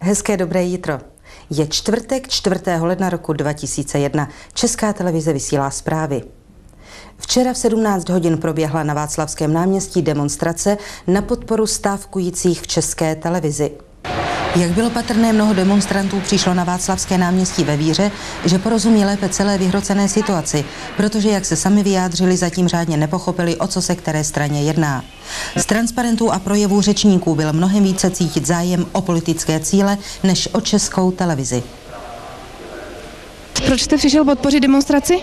Hezké dobré jitro. Je čtvrtek 4. ledna roku 2001. Česká televize vysílá zprávy. Včera v 17 hodin proběhla na Václavském náměstí demonstrace na podporu stávkujících v České televizi. Jak bylo patrné, mnoho demonstrantů přišlo na Václavské náměstí ve víře, že porozumí lépe celé vyhrocené situaci, protože, jak se sami vyjádřili, zatím řádně nepochopili, o co se které straně jedná. Z transparentů a projevů řečníků byl mnohem více cítit zájem o politické cíle než o Českou televizi. Proč jste přišel podpořit demonstraci?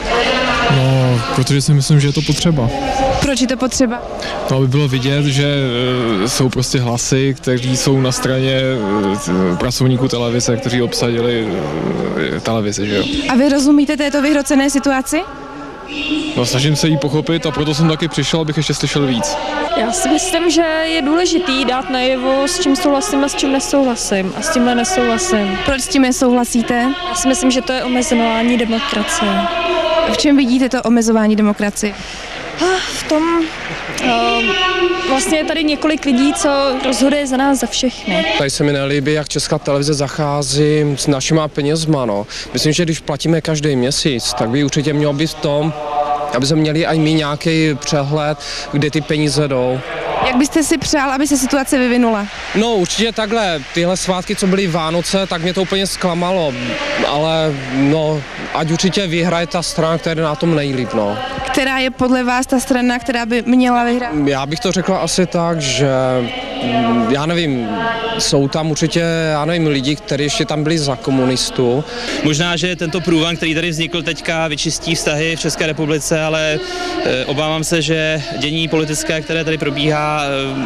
No, protože si myslím, že je to potřeba. Proč je to potřeba? To, aby bylo vidět, že jsou prostě hlasy, kteří jsou na straně pracovníků televize, kteří obsadili televizi, že jo. A vy rozumíte této vyhrocené situaci? No, snažím se jí pochopit a proto jsem taky přišel, abych ještě slyšel víc. Já si myslím, že je důležitý dát najevo, s čím souhlasím a s čím nesouhlasím. A s tímhle nesouhlasím. Proč s tím nesouhlasíte? Já si myslím, že to je omezování demokracie. V čem vidíte to omezování demokracie? V tom vlastně je tady několik lidí, co rozhoduje za nás, za všechny. Tady se mi nelíbí, jak Česká televize zachází s našima penězma. No. Myslím, že když platíme každý měsíc, tak by určitě mělo být v tom, aby jsme měli i my nějaký přehled, kde ty peníze jdou. Jak byste si přál, aby se situace vyvinula? No určitě takhle, tyhle svátky, co byly Vánoce, tak mě to úplně zklamalo, ale no, ať určitě vyhraje ta strana, která je na tom nejlíp, no. Která je podle vás ta strana, která by měla vyhrát? Já bych to řekla asi tak, že já nevím, jsou tam určitě, já nevím, lidi, kteří ještě tam byli za komunistů. Možná, že tento průvan, který tady vznikl teďka, vyčistí vztahy v České republice, ale obávám se, že dění politické, které tady probíhá,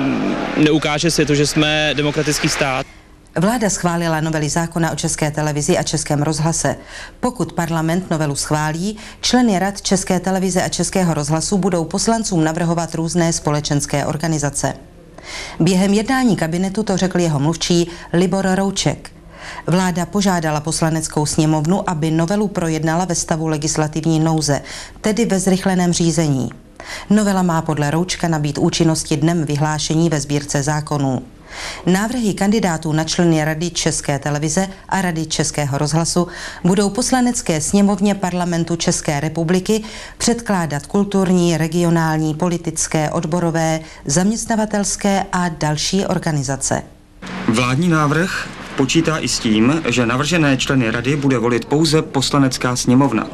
neukáže světu, že jsme demokratický stát. Vláda schválila novely zákona o České televizi a Českém rozhlase. Pokud parlament novelu schválí, členy rad České televize a Českého rozhlasu budou poslancům navrhovat různé společenské organizace. Během jednání kabinetu to řekl jeho mluvčí Libor Rouček. Vláda požádala Poslaneckou sněmovnu, aby novelu projednala ve stavu legislativní nouze, tedy ve zrychleném řízení. Novela má podle Roučka nabýt účinnosti dnem vyhlášení ve sbírce zákonů. Návrhy kandidátů na členy Rady České televize a Rady Českého rozhlasu budou Poslanecké sněmovně Parlamentu České republiky předkládat kulturní, regionální, politické, odborové, zaměstnavatelské a další organizace. Vládní návrh počítá i s tím, že navržené členy rady bude volit pouze Poslanecká sněmovna.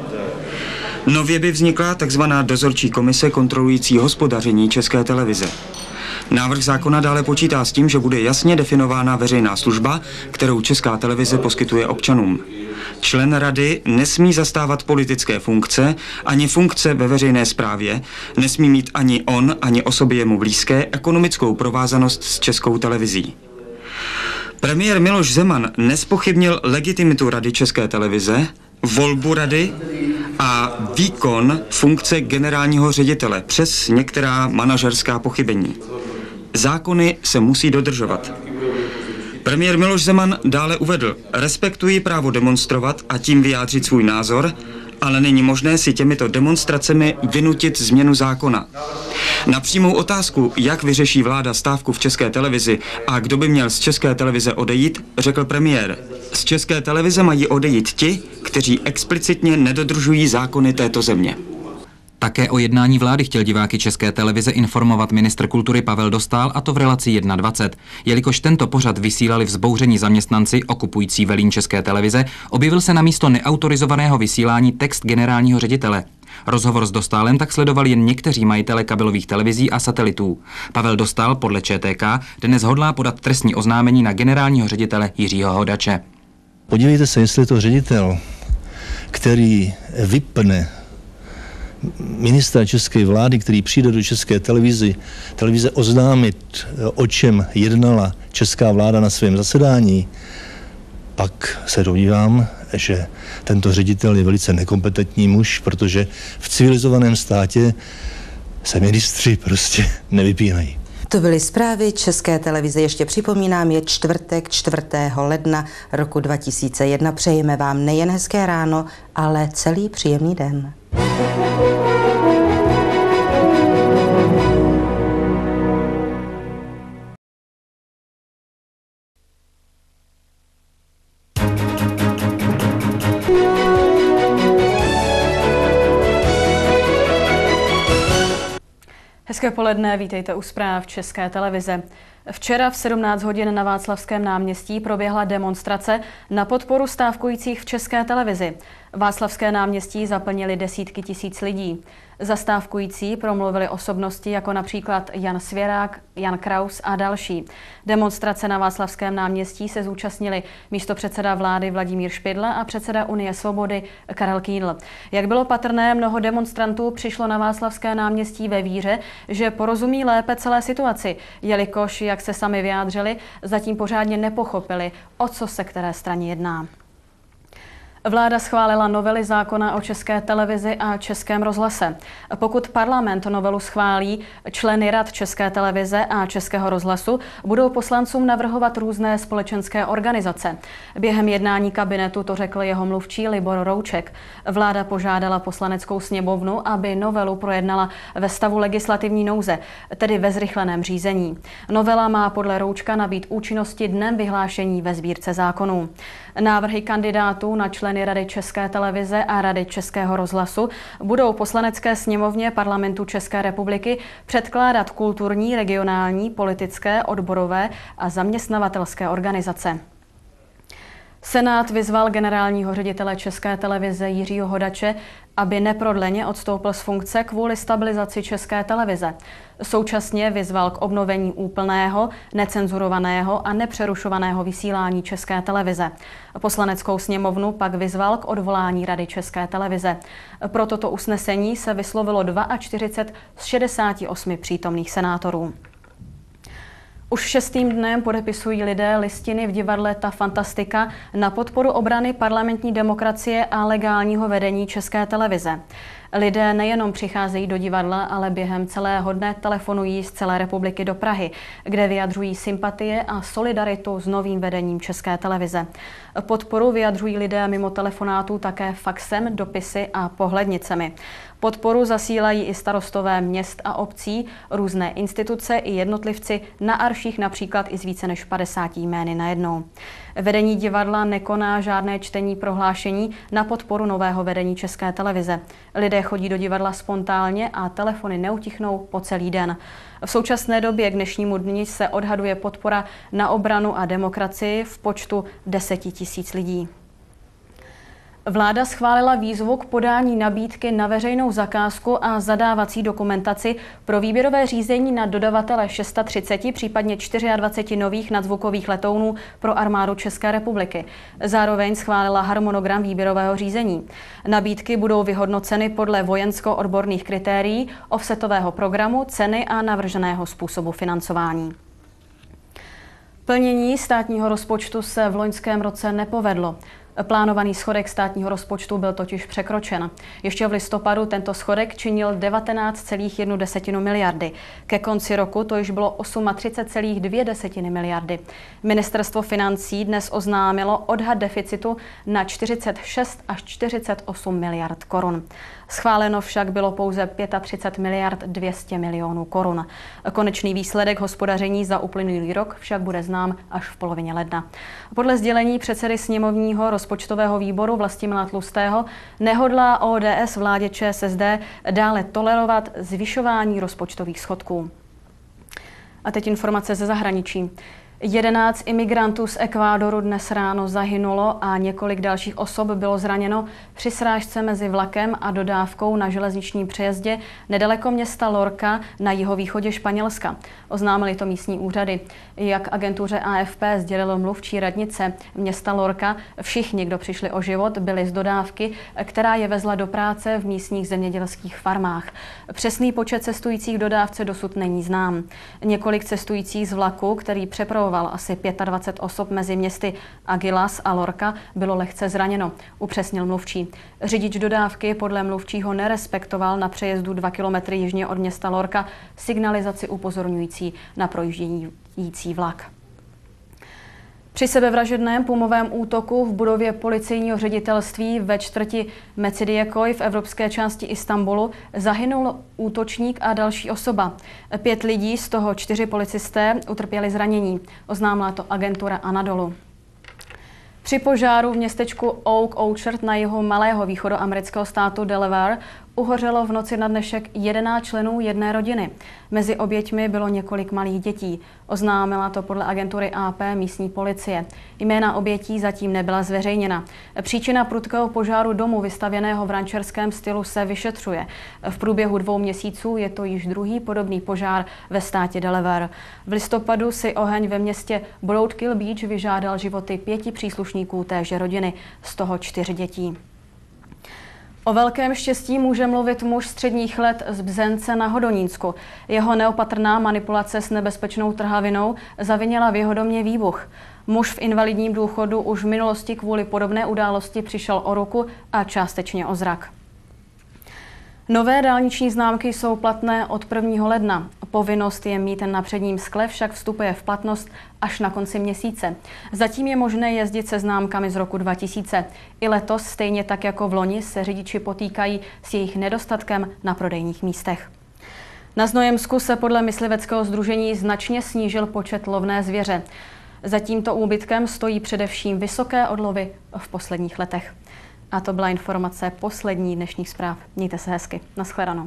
Nově by vznikla tzv. Dozorčí komise kontrolující hospodaření České televize. Návrh zákona dále počítá s tím, že bude jasně definována veřejná služba, kterou Česká televize poskytuje občanům. Člen rady nesmí zastávat politické funkce, ani funkce ve veřejné správě, nesmí mít ani on, ani osoby jemu blízké ekonomickou provázanost s Českou televizí. Premiér Miloš Zeman nezpochybnil legitimitu Rady České televize, volbu rady a výkon funkce generálního ředitele přes některá manažerská pochybení. Zákony se musí dodržovat. Premiér Miloš Zeman dále uvedl: respektuji právo demonstrovat a tím vyjádřit svůj názor, ale není možné si těmito demonstracemi vynutit změnu zákona. Na přímou otázku, jak vyřeší vláda stávku v České televizi a kdo by měl z České televize odejít, řekl premiér: z České televize mají odejít ti, kteří explicitně nedodržují zákony této země. Také o jednání vlády chtěl diváky České televize informovat ministr kultury Pavel Dostál, a to v relaci 1:20. Jelikož tento pořad vysílali vzbouření zaměstnanci okupující velín České televize, objevil se na místo neautorizovaného vysílání text generálního ředitele. Rozhovor s Dostálem tak sledovali jen někteří majitele kabelových televizí a satelitů. Pavel Dostál podle ČTK dnes hodlá podat trestní oznámení na generálního ředitele Jiřího Hodače. Podívejte se, jestli je to ředitel, který vypne ministra české vlády, který přijde do České televize oznámit, o čem jednala česká vláda na svém zasedání, pak se domnívám, že tento ředitel je velice nekompetentní muž, protože v civilizovaném státě se ministři prostě nevypínají. To byly zprávy České televize. Ještě připomínám, je čtvrtek 4. ledna roku 2001. Přejeme vám nejen hezké ráno, ale celý příjemný den. Hezké poledne, vítejte u zpráv České televize. Včera v 17 hodin na Václavském náměstí proběhla demonstrace na podporu stávkujících v České televizi. Václavské náměstí zaplnili desítky tisíc lidí. Za stávkující promluvili osobnosti jako například Jan Svěrák, Jan Kraus a další. Demonstrace na Václavském náměstí se zúčastnili místopředseda vlády Vladimír Špidla a předseda Unie svobody Karel Kýdl. Jak bylo patrné, mnoho demonstrantů přišlo na Václavské náměstí ve víře, že porozumí lépe celé situaci, jelikož, jak se sami vyjádřili, zatím pořádně nepochopili, o co se které straně jedná. Vláda schválila novely zákona o České televizi a Českém rozhlase. Pokud parlament novelu schválí, členy rad České televize a Českého rozhlasu budou poslancům navrhovat různé společenské organizace. Během jednání kabinetu to řekl jeho mluvčí Libor Rouček. Vláda požádala Poslaneckou sněmovnu, aby novelu projednala ve stavu legislativní nouze, tedy ve zrychleném řízení. Novela má podle Roučka nabýt účinnosti dnem vyhlášení ve sbírce zákonů. Návrhy kandidátů na členy Rady České televize a Rady Českého rozhlasu budou Poslanecké sněmovně Parlamentu České republiky předkládat kulturní, regionální, politické, odborové a zaměstnavatelské organizace. Senát vyzval generálního ředitele České televize Jiřího Hodače, aby neprodleně odstoupil z funkce kvůli stabilizaci České televize. Současně vyzval k obnovení úplného, necenzurovaného a nepřerušovaného vysílání České televize. Poslaneckou sněmovnu pak vyzval k odvolání Rady České televize. Pro toto usnesení se vyslovilo 42 z 68 přítomných senátorů. Už 6. dnem podepisují lidé listiny v divadle Ta Fantastika na podporu obrany parlamentní demokracie a legálního vedení České televize. Lidé nejenom přicházejí do divadla, ale během celého dne telefonují z celé republiky do Prahy, kde vyjadřují sympatie a solidaritu s novým vedením České televize. Podporu vyjadřují lidé mimo telefonátů také faxem, dopisy a pohlednicemi. Podporu zasílají i starostové měst a obcí, různé instituce i jednotlivci, na arších například i z více než 50 jmény najednou. Vedení divadla nekoná žádné čtení prohlášení na podporu nového vedení České televize. Lidé chodí do divadla spontánně a telefony neutichnou po celý den. V současné době k dnešnímu dni se odhaduje podpora na obranu a demokracii v počtu 10 000 lidí. Vláda schválila výzvu k podání nabídky na veřejnou zakázku a zadávací dokumentaci pro výběrové řízení na dodavatele 630, případně 24 nových nadzvukových letounů pro armádu České republiky. Zároveň schválila harmonogram výběrového řízení. Nabídky budou vyhodnoceny podle vojensko-odborných kritérií, offsetového programu, ceny a navrženého způsobu financování. Plnění státního rozpočtu se v loňském roce nepovedlo. Plánovaný schodek státního rozpočtu byl totiž překročen. Ještě v listopadu tento schodek činil 19,1 miliardy. Ke konci roku to již bylo 38,2 miliardy. Ministerstvo financí dnes oznámilo odhad deficitu na 46 až 48 miliard korun. Schváleno však bylo pouze 35 miliard 200 milionů korun. Konečný výsledek hospodaření za uplynulý rok však bude znám až v polovině ledna. Podle sdělení předsedy sněmovního rozpočtového výboru Vlastimila Tlustého nehodlá ODS vládě ČSSD dále tolerovat zvyšování rozpočtových schodků. A teď informace ze zahraničí. 11 imigrantů z Ekvádoru dnes ráno zahynulo a několik dalších osob bylo zraněno při srážce mezi vlakem a dodávkou na železničním přejezdě nedaleko města Lorca na jihovýchodě Španělska. Oznámili to místní úřady. Jak agentuře AFP sdělilo mluvčí radnice města Lorca, všichni, kdo přišli o život, byli z dodávky, která je vezla do práce v místních zemědělských farmách. Přesný počet cestujících dodávce dosud není znám. Několik cestujících z vlaku, který přepravoval asi 25 osob mezi městy Aguilas a Lorca, bylo lehce zraněno, upřesnil mluvčí. Řidič dodávky podle mluvčího nerespektoval na přejezdu 2 kilometry jižně od města Lorca signalizaci upozorňující na projíždějící vlak. Při sebevražedném pumovém útoku v budově policejního ředitelství ve čtvrti Mecidiyekoj v evropské části Istanbulu zahynul útočník a další osoba. 5 lidí, z toho 4 policisté, utrpěli zranění. Oznámila to agentura Anadolu. Při požáru v městečku Oak Orchard na jihu malého východoamerického státu Delaware Uhořelo v noci na dnešek 11 členů jedné rodiny. Mezi oběťmi bylo několik malých dětí. Oznámila to podle agentury AP místní policie. Jména obětí zatím nebyla zveřejněna. Příčina prudkého požáru domu vystavěného v rančerském stylu se vyšetřuje. V průběhu 2 měsíců je to již druhý podobný požár ve státě Delaware. V listopadu si oheň ve městě Broadkill Beach vyžádal životy 5 příslušníků téže rodiny, z toho 4 dětí. O velkém štěstí může mluvit muž středních let z Bzence na Hodonínsku. Jeho neopatrná manipulace s nebezpečnou trhavinou zavinila v jeho domě výbuch. Muž v invalidním důchodu už v minulosti kvůli podobné události přišel o ruku a částečně o zrak. Nové dálniční známky jsou platné od 1. ledna. Povinnost je mít na předním skle však vstupuje v platnost až na konci měsíce. Zatím je možné jezdit se známkami z roku 2000. I letos, stejně tak jako v loni, se řidiči potýkají s jejich nedostatkem na prodejních místech. Na Znojemsku se podle mysliveckého sdružení značně snížil počet lovné zvěře. Za tímto úbytkem stojí především vysoké odlovy v posledních letech. A to byla informace poslední dnešních zpráv. Mějte se hezky. Naschledanou.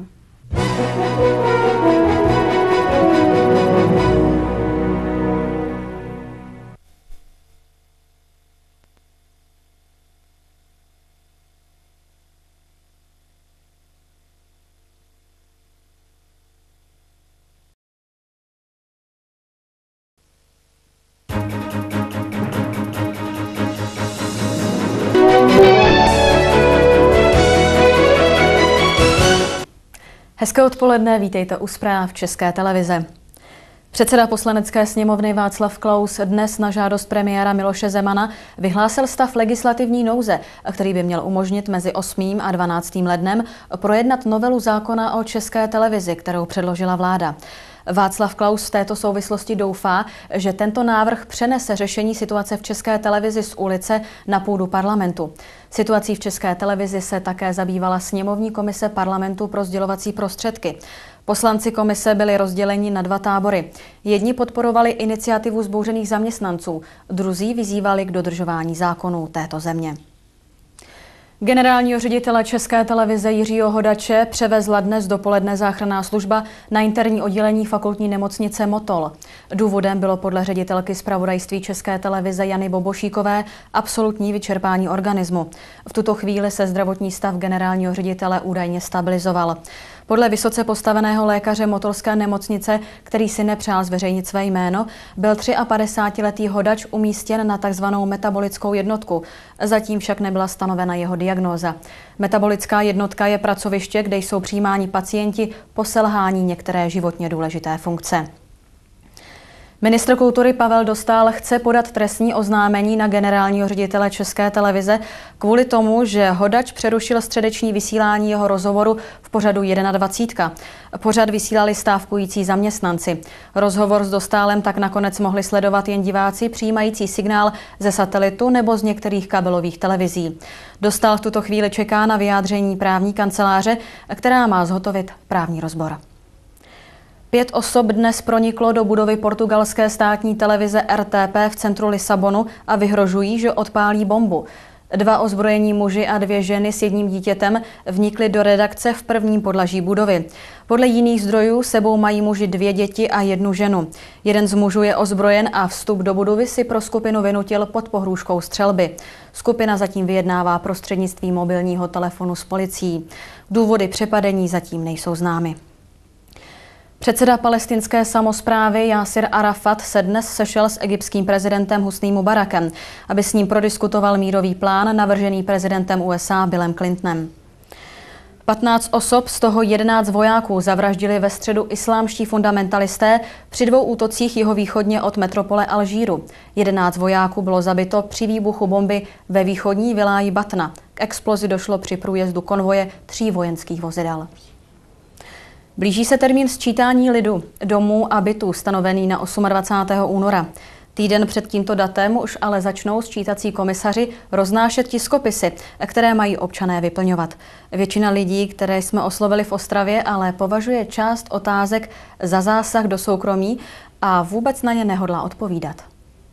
Hezké odpoledne, vítejte u zpráv České televize. Předseda Poslanecké sněmovny Václav Klaus dnes na žádost premiéra Miloše Zemana vyhlásil stav legislativní nouze, který by měl umožnit mezi 8. a 12. lednem projednat novelu zákona o České televizi, kterou předložila vláda. Václav Klaus v této souvislosti doufá, že tento návrh přenese řešení situace v České televizi z ulice na půdu parlamentu. Situací v České televizi se také zabývala sněmovní komise parlamentu pro sdělovací prostředky. Poslanci komise byli rozděleni na 2 tábory. Jedni podporovali iniciativu vzbouřených zaměstnanců, druzí vyzývali k dodržování zákonů této země. Generálního ředitele České televize Jiřího Hodače převezla dnes dopoledne záchranná služba na interní oddělení fakultní nemocnice Motol. Důvodem bylo podle ředitelky zpravodajství České televize Jany Bobošíkové absolutní vyčerpání organismu. V tuto chvíli se zdravotní stav generálního ředitele údajně stabilizoval. Podle vysoce postaveného lékaře motolské nemocnice, který si nepřál zveřejnit své jméno, byl 53letý Hodač umístěn na tzv. Metabolickou jednotku. Zatím však nebyla stanovena jeho diagnóza. Metabolická jednotka je pracoviště, kde jsou přijímáni pacienti po selhání některé životně důležité funkce. Ministr kultury Pavel Dostál chce podat trestní oznámení na generálního ředitele České televize kvůli tomu, že Hodač přerušil středeční vysílání jeho rozhovoru v pořadu 21. Pořad vysílali stávkující zaměstnanci. Rozhovor s Dostálem tak nakonec mohli sledovat jen diváci přijímající signál ze satelitu nebo z některých kabelových televizí. Dostál v tuto chvíli čeká na vyjádření právní kanceláře, která má zhotovit právní rozbor. 5 osob dnes proniklo do budovy portugalské státní televize RTP v centru Lisabonu a vyhrožují, že odpálí bombu. 2 ozbrojení muži a 2 ženy s jedním dítětem vnikli do redakce v prvním podlaží budovy. Podle jiných zdrojů sebou mají muži 2 děti a 1 ženu. Jeden z mužů je ozbrojen a vstup do budovy si pro skupinu vynutil pod pohrůžkou střelby. Skupina zatím vyjednává prostřednictvím mobilního telefonu s policií. Důvody přepadení zatím nejsou známy. Předseda palestinské samosprávy Jásir Arafat se dnes sešel s egyptským prezidentem Husným Mubarakem, aby s ním prodiskutoval mírový plán navržený prezidentem USA Billem Clintonem. 15 osob, z toho 11 vojáků, zavraždili ve středu islámští fundamentalisté při 2 útocích jihovýchodně od metropole Alžíru. 11 vojáků bylo zabito při výbuchu bomby ve východní viláji Batna. K explozi došlo při průjezdu konvoje 3 vojenských vozidel. Blíží se termín sčítání lidu, domů a bytů stanovený na 28. února. Týden před tímto datem už ale začnou sčítací komisaři roznášet tiskopisy, které mají občané vyplňovat. Většina lidí, které jsme oslovili v Ostravě, ale považuje část otázek za zásah do soukromí a vůbec na ně nehodlá odpovídat.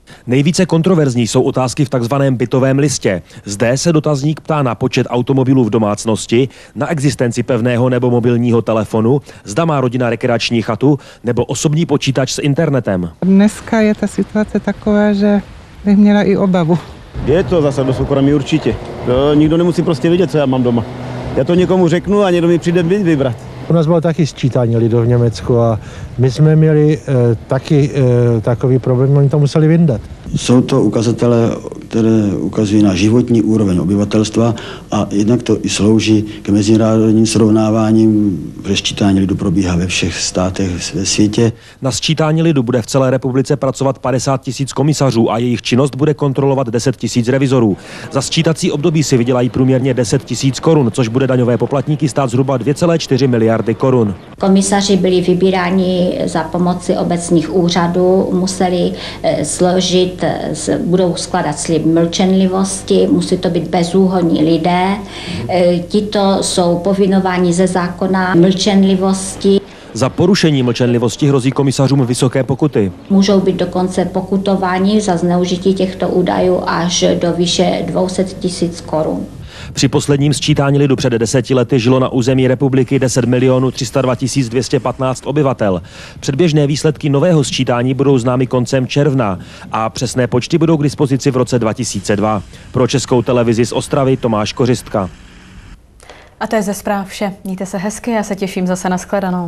Nejvíce kontroverzní jsou otázky v takzvaném bytovém listě. Zde se dotazník ptá na počet automobilů v domácnosti, na existenci pevného nebo mobilního telefonu, zda má rodina rekreační chatu nebo osobní počítač s internetem. Dneska je ta situace taková, že bych měla i obavu. Je to zase do soukromí určitě. To nikdo nemusí prostě vědět, co já mám doma. Já to někomu řeknu a někdo mi přijde vybrat. U nás bylo taky sčítání lidu v Německu a my jsme měli taky takový problém, oni to museli vyndat. Jsou to ukazatele, které ukazují na životní úroveň obyvatelstva a jednak to i slouží k mezinárodním srovnáváním, protože sčítání lidu probíhá ve všech státech ve světě. Na sčítání lidu bude v celé republice pracovat 50 000 komisařů a jejich činnost bude kontrolovat 10 000 revizorů. Za sčítací období si vydělají průměrně 10 000 korun, což bude daňové poplatníky stát zhruba 2,4 miliardy korun. Komisaři byli vybíráni za pomoci obecních úřadů, museli složit, budou skládat slib mlčenlivosti, musí to být bezúhonní lidé. Tito jsou povinováni ze zákona mlčenlivosti. Za porušení mlčenlivosti hrozí komisařům vysoké pokuty. Můžou být dokonce pokutováni za zneužití těchto údajů až do výše 200 000 korun. Při posledním sčítání lidu před 10 lety žilo na území republiky 10 302 215 obyvatel. Předběžné výsledky nového sčítání budou známy koncem června a přesné počty budou k dispozici v roce 2002. Pro Českou televizi z Ostravy Tomáš Kořistka. A to je ze zpráv vše. Mějte se hezky, já se těším zase na shledanou.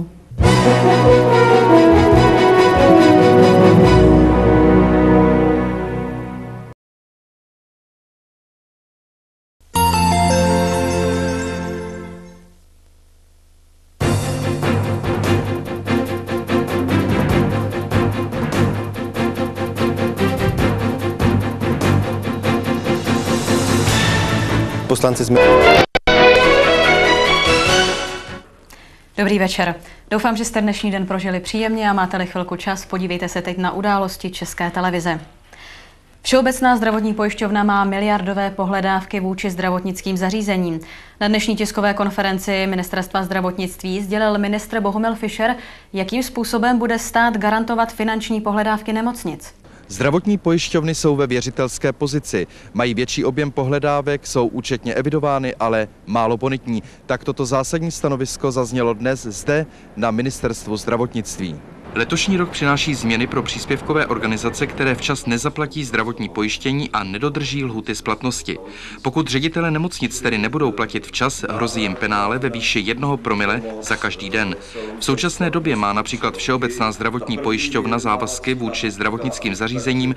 Poslanci jsme... Dobrý večer. Doufám, že jste dnešní den prožili příjemně a máte-li chvilku čas, podívejte se teď na události České televize. Všeobecná zdravotní pojišťovna má miliardové pohledávky vůči zdravotnickým zařízením. Na dnešní tiskové konferenci Ministerstva zdravotnictví sdělil ministr Bohumil Fischer, jakým způsobem bude stát garantovat finanční pohledávky nemocnic. Zdravotní pojišťovny jsou ve věřitelské pozici. Mají větší objem pohledávek, jsou účetně evidovány, ale málo bonitní. Tak toto zásadní stanovisko zaznělo dnes zde na Ministerstvu zdravotnictví. Letošní rok přináší změny pro příspěvkové organizace, které včas nezaplatí zdravotní pojištění a nedodrží lhuty splatnosti. Pokud ředitelé nemocnic tedy nebudou platit včas, hrozí jim penále ve výši 1 promile za každý den. V současné době má například Všeobecná zdravotní pojišťovna závazky vůči zdravotnickým zařízením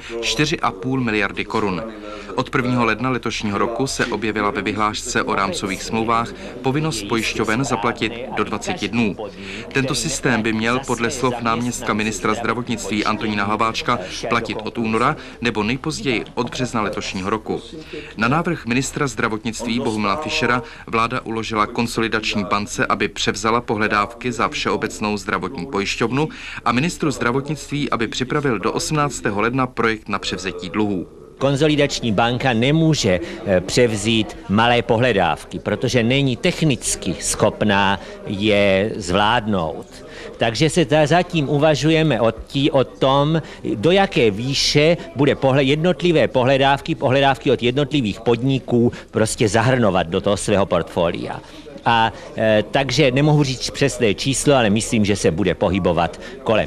4,5 miliardy korun. Od 1. ledna letošního roku se objevila ve vyhlášce o rámcových smlouvách povinnost pojišťoven zaplatit do 20 dnů. Tento systém by měl podle slov náměstka ministra zdravotnictví Antonína Hlaváčka platit od února nebo nejpozději od března letošního roku. Na návrh ministra zdravotnictví Bohumila Fischera vláda uložila konsolidační bance, aby převzala pohledávky za Všeobecnou zdravotní pojišťovnu a ministru zdravotnictví, aby připravil do 18. ledna projekt na převzetí dluhů. Konsolidační banka nemůže převzít malé pohledávky, protože není technicky schopná je zvládnout. Takže se zatím uvažujeme o tom, do jaké výše bude jednotlivé pohledávky od jednotlivých podniků prostě zahrnovat do toho svého portfolia. A takže nemohu říct přesné číslo, ale myslím, že se bude pohybovat kolem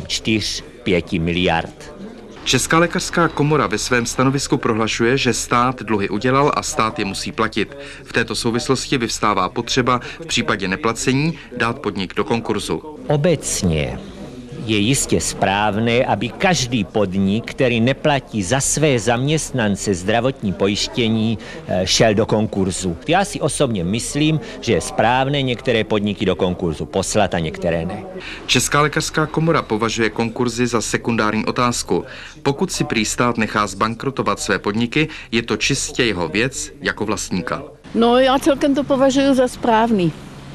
4-5 miliard. Česká lékařská komora ve svém stanovisku prohlašuje, že stát dluhy udělal a stát je musí platit. V této souvislosti vyvstává potřeba v případě neplacení dát podnik do konkurzu. Obecně je jistě správné, aby každý podnik, který neplatí za své zaměstnance zdravotní pojištění, šel do konkurzu. Já si osobně myslím, že je správné některé podniky do konkurzu poslat a některé ne. Česká lékařská komora považuje konkurzy za sekundární otázku. Pokud si prý stát nechá zbankrotovat své podniky, je to čistě jeho věc jako vlastníka. No, já celkem to považuji za správný.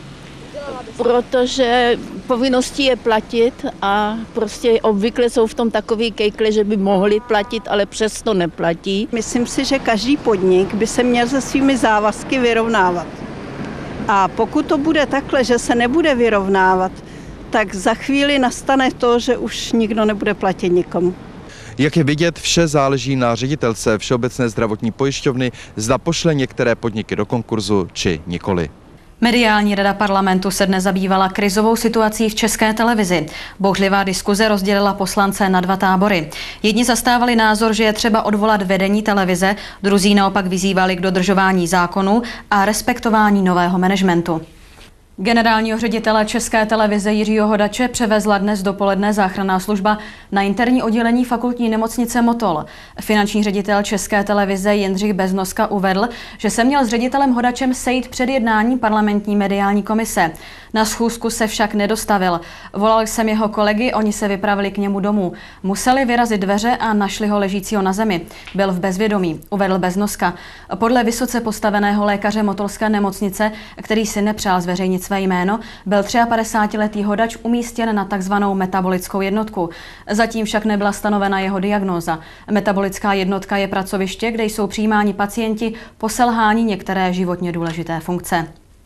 Protože povinností je platit a prostě obvykle jsou v tom takový kejkle, že by mohli platit, ale přesto neplatí. Myslím si, že každý podnik by se měl se svými závazky vyrovnávat. A pokud to bude takhle, že se nebude vyrovnávat, tak za chvíli nastane to, že už nikdo nebude platit nikomu. Jak je vidět, vše záleží na ředitelce Všeobecné zdravotní pojišťovny, zda pošle některé podniky do konkurzu či nikoli. Mediální rada parlamentu se dnes zabývala krizovou situací v České televizi. Bouřlivá diskuze rozdělila poslance na dva tábory. Jedni zastávali názor, že je třeba odvolat vedení televize, druzí naopak vyzývali k dodržování zákonů a respektování nového managementu. Generálního ředitele České televize Jiřího Hodače převezla dnes dopoledne záchranná služba na interní oddělení fakultní nemocnice Motol. Finanční ředitel České televize Jindřich Beznoska uvedl, že se měl s ředitelem Hodačem sejít před jednáním parlamentní mediální komise. Na schůzku se však nedostavil. Volal jsem jeho kolegy, oni se vypravili k němu domů. Museli vyrazit dveře a našli ho ležícího na zemi. Byl v bezvědomí, uvedl Beznoska. Podle vysoce postaveného lékaře Motolské nemocnice, který si nepřál zveřejnit své jméno, byl 53letý Hodač umístěn na takzvanou metabolickou jednotku. Zatím však nebyla stanovena jeho diagnóza. Metabolická jednotka je pracoviště, kde jsou přijímáni pacienti po selhání některé životně důležité funkce.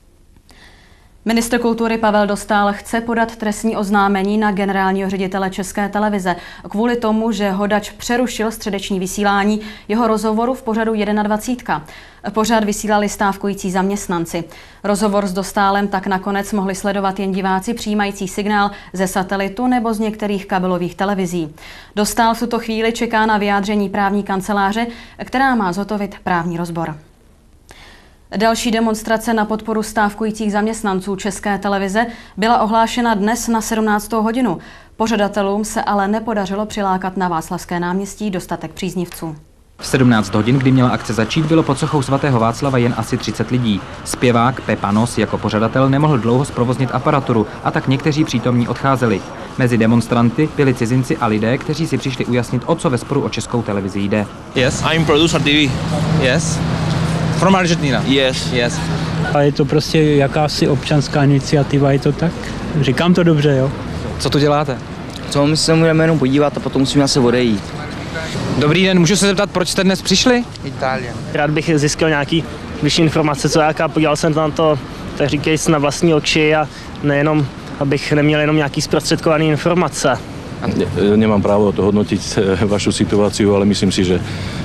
Ministr kultury Pavel Dostál chce podat trestní oznámení na generálního ředitele České televize kvůli tomu, že Hodač přerušil středeční vysílání jeho rozhovoru v pořadu 21. Pořad vysílali stávkující zaměstnanci. Rozhovor s Dostálem tak nakonec mohli sledovat jen diváci přijímající signál ze satelitu nebo z některých kabelových televizí. Dostál v tuto chvíli čeká na vyjádření právní kanceláře, která má zhotovit právní rozbor. Další demonstrace na podporu stávkujících zaměstnanců České televize byla ohlášena dnes na 17. hodinu. Pořadatelům se ale nepodařilo přilákat na Václavské náměstí dostatek příznivců. V 17 hodin, kdy měla akce začít, bylo pod sochou svatého Václava jen asi 30 lidí. Zpěvák Pepa Nos jako pořadatel nemohl dlouho zprovoznit aparaturu a tak někteří přítomní odcházeli. Mezi demonstranty byli cizinci a lidé, kteří si přišli ujasnit, o co ve sporu o Českou televizi jde. Yes, I'm producer TV. Yes. From Argentina. Yes. Yes. A je to prostě jakási občanská iniciativa, je to tak? Říkám to dobře, jo? Co tu děláte? Co, my se můžeme jenom podívat a potom musíme se odejít. Dobrý den, můžu se zeptat, proč jste dnes přišli? Itálie. Rád bych získal nějaký vyšší informace, co jaká, podíval jsem na to, tak říkej, na vlastní oči a nejenom, abych neměl jenom nějaký zprostředkovaný informace. Nemám právo to hodnotiť vašu situáciu, ale myslím si, že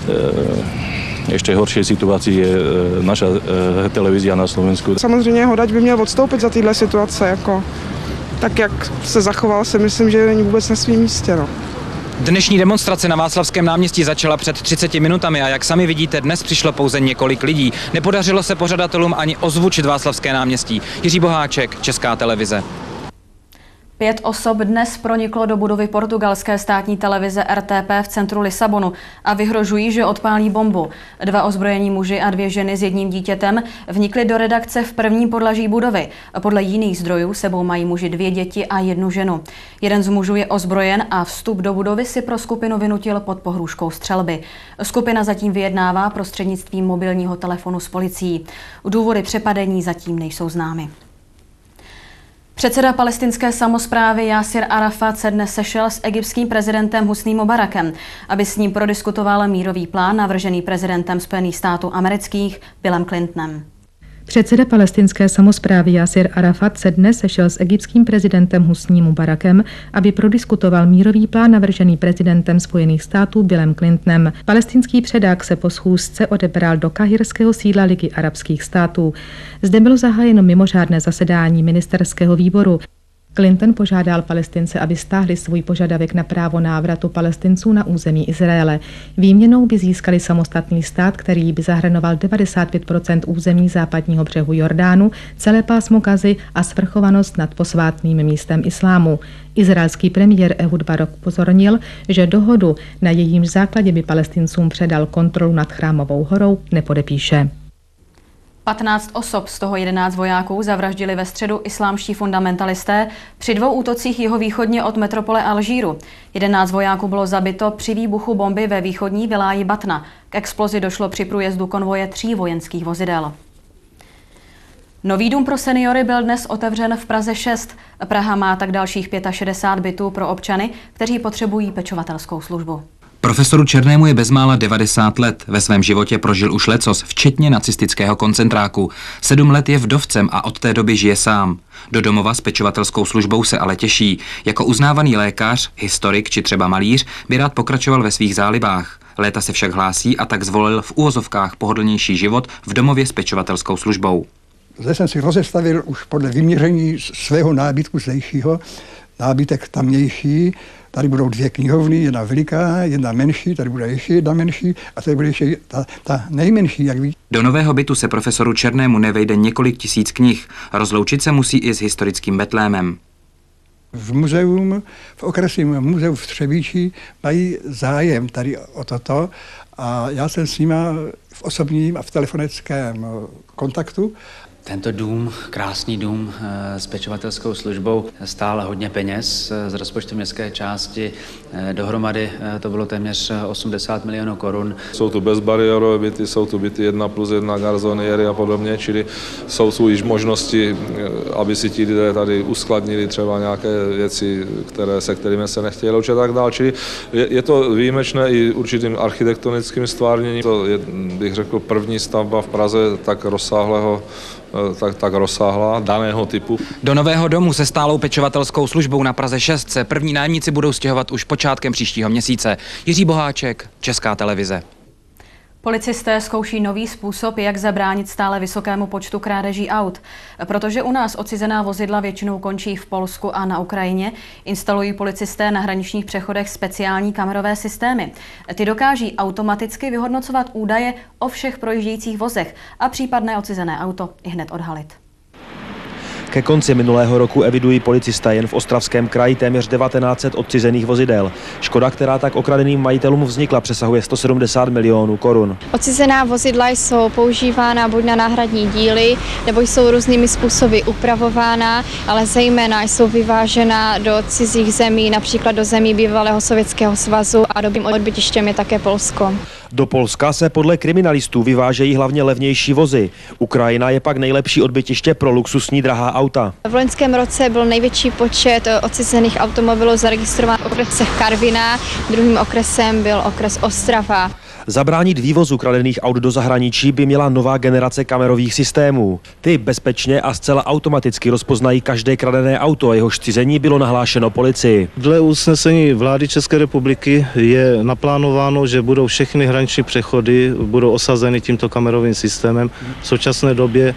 ještě horší situací je naša televize na Slovensku. Samozřejmě Hodač by měl odstoupit za téhle situace, jako tak jak se zachoval, si myslím, že není vůbec na svém místě. No. Dnešní demonstrace na Václavském náměstí začala před 30 minutami a jak sami vidíte, dnes přišlo pouze několik lidí. Nepodařilo se pořadatelům ani ozvučit Václavské náměstí. Jiří Boháček, Česká televize. 5 osob dnes proniklo do budovy portugalské státní televize RTP v centru Lisabonu a vyhrožují, že odpálí bombu. 2 ozbrojení muži a 2 ženy s jedním dítětem vnikli do redakce v prvním podlaží budovy. Podle jiných zdrojů sebou mají muži 2 děti a 1 ženu. Jeden z mužů je ozbrojen a vstup do budovy si pro skupinu vynutil pod pohrůžkou střelby. Skupina zatím vyjednává prostřednictvím mobilního telefonu s policií. Důvody přepadení zatím nejsou známy. Předseda palestinské samosprávy Jásir Arafat se dnes sešel s egyptským prezidentem Husným Mubarakem, aby s ním prodiskutoval mírový plán navržený prezidentem Spojených států amerických Billem Clintonem. Předseda palestinské samosprávy Jásir Arafat se dnes sešel s egyptským prezidentem Husním Mubarakem, aby prodiskutoval mírový plán navržený prezidentem Spojených států Billem Clintonem. Palestinský předák se po schůzce odebral do kahirského sídla Ligy arabských států. Zde bylo zahájeno mimořádné zasedání ministerského výboru. Clinton požádal Palestince, aby stáhli svůj požadavek na právo návratu Palestinců na území Izraele. Výměnou by získali samostatný stát, který by zahrnoval 95% území západního břehu Jordánu, celé pásmo Gazy a svrchovanost nad posvátným místem islámu. Izraelský premiér Ehud Barak upozornil, že dohodu, na jejímž základě by Palestincům předal kontrolu nad Chrámovou horou, nepodepíše. 15 osob, z toho 11 vojáků, zavraždili ve středu islámští fundamentalisté při 2 útocích jihovýchodně od metropole Alžíru. 11 vojáků bylo zabito při výbuchu bomby ve východní viláji Batna. K explozi došlo při průjezdu konvoje 3 vojenských vozidel. Nový dům pro seniory byl dnes otevřen v Praze 6. Praha má tak dalších 65 bytů pro občany, kteří potřebují pečovatelskou službu. Profesoru Černému je bezmála 90 let. Ve svém životě prožil už lecos, včetně nacistického koncentráku. 7 let je vdovcem a od té doby žije sám. Do domova s pečovatelskou službou se ale těší. Jako uznávaný lékař, historik či třeba malíř by rád pokračoval ve svých zálibách. Léta se však hlásí a tak zvolil v uvozovkách pohodlnější život v domově s pečovatelskou službou. Zde jsem si rozestavil už podle vyměření svého nábytku zdejšího, nábytek tamnější. Tady budou 2 knihovny, jedna veliká, jedna menší, tady bude ještě jedna menší a tady bude ještě ta nejmenší, jak víte. Do nového bytu se profesoru Černému nevejde několik tisíc knih. Rozloučit se musí i s historickým Betlémem. V okresním muzeu v Třebíči mají zájem tady o toto a já jsem s nima v osobním a v telefonickém kontaktu. Tento dům, krásný dům s pečovatelskou službou, stál hodně peněz z rozpočtu městské části. Dohromady to bylo téměř 80 milionů korun. Jsou tu bezbariérové byty, jsou tu byty 1+1, garsoniéry a podobně, čili jsou již možnosti, aby si ti lidé tady uskladnili třeba nějaké věci, se kterými se nechtějí loučit a tak dále. Čili je to výjimečné i určitým architektonickým stvárněním. To je, bych řekl, první stavba v Praze tak rozsáhlá, daného typu. Do nového domu se stálou pečovatelskou službou na Praze 6 se první nájemníci budou stěhovat už počátkem příštího měsíce. Jiří Boháček, Česká televize. Policisté zkouší nový způsob, jak zabránit stále vysokému počtu krádeží aut. Protože u nás odcizená vozidla většinou končí v Polsku a na Ukrajině, instalují policisté na hraničních přechodech speciální kamerové systémy. Ty dokáží automaticky vyhodnocovat údaje o všech projíždějících vozech a případné odcizené auto ihned odhalit. Ke konci minulého roku evidují policisté jen v Ostravském kraji téměř 1900 odcizených vozidel. Škoda, která tak okradeným majitelům vznikla, přesahuje 170 milionů korun. Odcizená vozidla jsou používána buď na náhradní díly, nebo jsou různými způsoby upravována, ale zejména jsou vyvážena do cizích zemí, například do zemí bývalého Sovětského svazu a dobrým odbytištěm je také Polsko. Do Polska se podle kriminalistů vyvážejí hlavně levnější vozy. Ukrajina je pak nejlepší odbytiště pro luxusní drahá auta. V loňském roce byl největší počet odcizených automobilů zaregistrován v okresech Karviná, druhým okresem byl okres Ostrava. Zabránit vývozu kradených aut do zahraničí by měla nová generace kamerových systémů. Ty bezpečně a zcela automaticky rozpoznají každé kradené auto, jehož cizení bylo nahlášeno policii. Dle usnesení vlády České republiky je naplánováno, že budou všechny hraniční přechody budou osazeny tímto kamerovým systémem. V současné době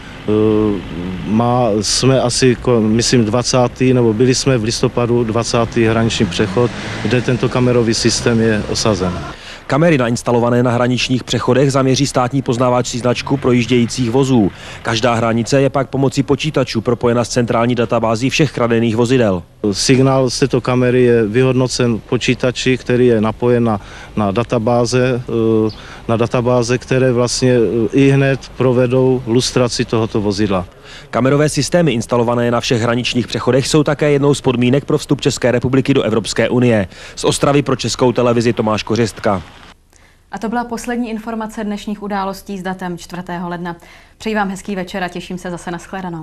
jsme asi, myslím, 20. nebo byli jsme v listopadu 20. hraniční přechod, kde tento kamerový systém je osazen. Kamery nainstalované na hraničních přechodech zaměří státní poznávací značku projíždějících vozů. Každá hranice je pak pomocí počítačů propojena s centrální databází všech kradených vozidel. Signál z této kamery je vyhodnocen počítači, který je napojen na databáze, které vlastně ihned provedou lustraci tohoto vozidla. Kamerové systémy instalované na všech hraničních přechodech jsou také jednou z podmínek pro vstup České republiky do Evropské unie. Z Ostravy pro Českou televizi Tomáš Kořistka. A to byla poslední informace dnešních událostí s datem 4. ledna. Přeji vám hezký večer a těším se zase na shledanou.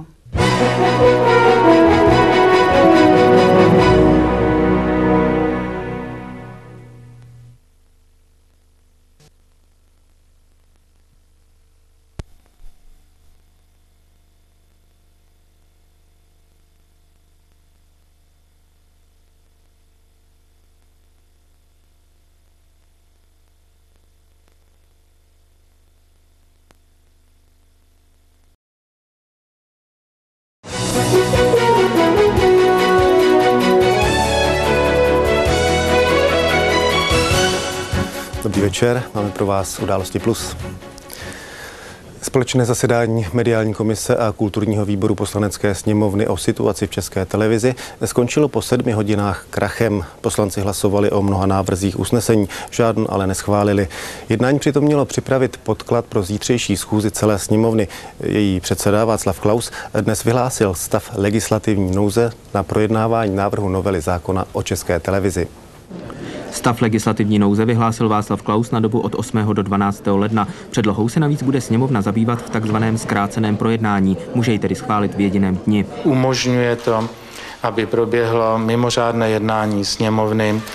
Dobrý večer, máme pro vás Události Plus. Společné zasedání mediální komise a kulturního výboru Poslanecké sněmovny o situaci v České televizi skončilo po 7 hodinách krachem. Poslanci hlasovali o mnoha návrzích usnesení, žádnou ale neschválili. Jednání přitom mělo připravit podklad pro zítřejší schůzi celé sněmovny. Její předseda Václav Klaus dnes vyhlásil stav legislativní nouze na projednávání návrhu novely zákona o České televizi. Stav legislativní nouze vyhlásil Václav Klaus na dobu od 8. do 12. ledna. Předlohou se navíc bude sněmovna zabývat v takzvaném zkráceném projednání. Může ji tedy schválit v jediném dni. Umožňuje to, aby proběhlo mimořádné jednání sněmovny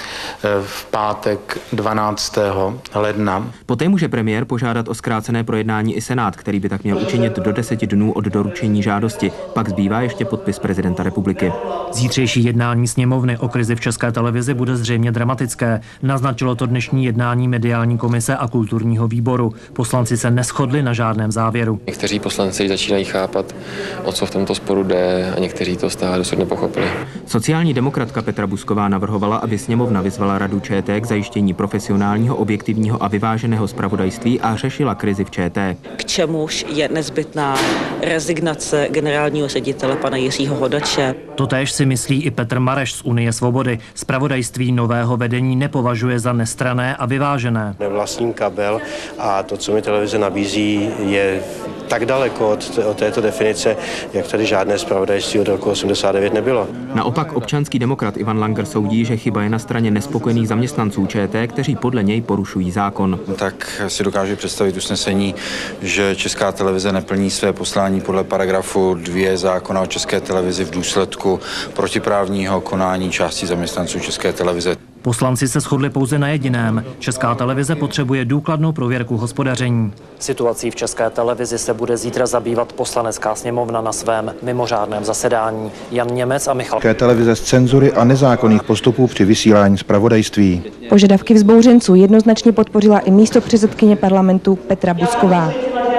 v pátek 12. ledna. Poté může premiér požádat o zkrácené projednání i Senát, který by tak měl učinit do 10 dnů od doručení žádosti. Pak zbývá ještě podpis prezidenta republiky. Zítřejší jednání sněmovny o krizi v České televizi bude zřejmě dramatické. Naznačilo to dnešní jednání mediální komise a kulturního výboru. Poslanci se neshodli na žádném závěru. Někteří poslanci začínají chápat, o co v tomto sporu jde, a někteří to stále dosud nepochopili. Sociální demokratka Petra Busková navrhovala, aby sněmovna vyzvala Radu ČT k zajištění profesionálního, objektivního a vyváženého zpravodajství a řešila krizi v ČT. K čemuž je nezbytná rezignace generálního ředitele pana Jiřího Hodače. Totéž si myslí i Petr Mareš z Unie svobody. Zpravodajství nového vedení nepovažuje za nestranné a vyvážené. Nevlastním kabel a to, co mi televize nabízí, je tak daleko od této definice, jak tady žádné zpravodajství od roku 89 nebylo. Naopak občanský demokrat Ivan Langer soudí, že chyba je na straně nespokojených zaměstnanců ČT, kteří podle něj porušují zákon. Tak si dokáže představit usnesení, že Česká televize neplní své poslání podle paragrafu 2 zákona o České televizi v důsledku protiprávního konání části zaměstnanců České televize. Poslanci se shodli pouze na jediném. Česká televize potřebuje důkladnou prověrku hospodaření. Situací v České televizi se bude zítra zabývat Poslanecká sněmovna na svém mimořádném zasedání. Jan Němec a Michal. České televize z cenzury a nezákonných postupů při vysílání zpravodajství. Požadavky vzbouřenců jednoznačně podpořila i místopředsedkyně parlamentu Petra Busková.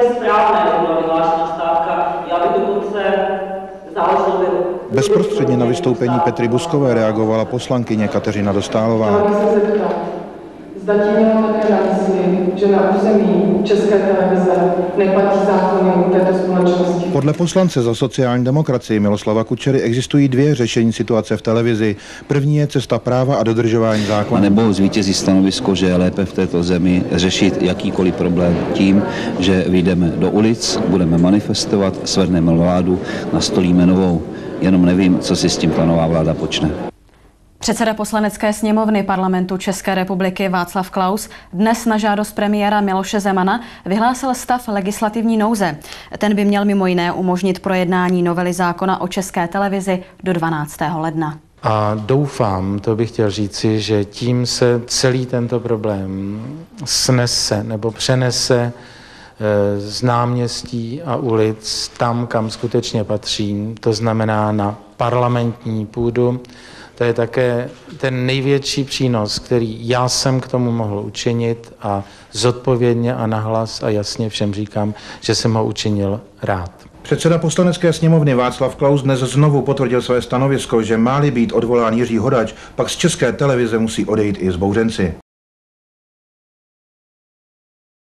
Bezprostředně na vystoupení Petry Buskové reagovala poslankyně Kateřina Dostálová. Zda tím mělo také na mysli, že na území České televize neplatí zákony této společnosti. Podle poslance za sociální demokracii Miloslava Kučery existují 2 řešení situace v televizi. První je cesta práva a dodržování zákona. A nebo zvítězí stanovisko, že je lépe v této zemi řešit jakýkoliv problém tím, že vyjdeme do ulic, budeme manifestovat, svedneme vládu, nastolíme novou. Jenom nevím, co si s tím ta nová vláda počne. Předseda Poslanecké sněmovny Parlamentu České republiky Václav Klaus dnes na žádost premiéra Miloše Zemana vyhlásil stav legislativní nouze. Ten by měl mimo jiné umožnit projednání novely zákona o České televizi do 12. ledna. A doufám, to bych chtěl říci, že tím se celý tento problém snese nebo přenese z náměstí a ulic tam, kam skutečně patří, to znamená na parlamentní půdu. To je také ten největší přínos, který já jsem k tomu mohl učinit a zodpovědně a nahlas a jasně všem říkám, že jsem ho učinil rád. Předseda Poslanecké sněmovny Václav Klaus dnes znovu potvrdil své stanovisko, že má-li být odvolán Jiří Hodač, pak z České televize musí odejít i vzbouřenci.